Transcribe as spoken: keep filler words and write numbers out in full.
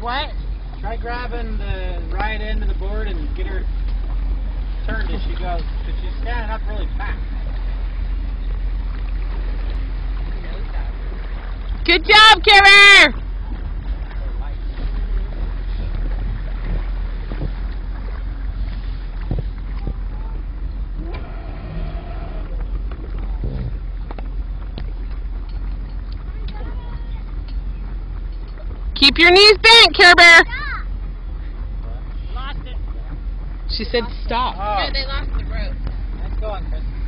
what? Try grabbing the right end of the board and get her turned as she goes, because she's standing up really fast. Good job, Cara! Keep your knees bent, Care Bear. Lost it. She said stop. Oh. No, they lost the rope. Nice going, Chris.